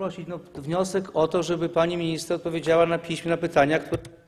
Prosić, wniosek o to, żeby pani minister odpowiedziała na piśmie na pytania, które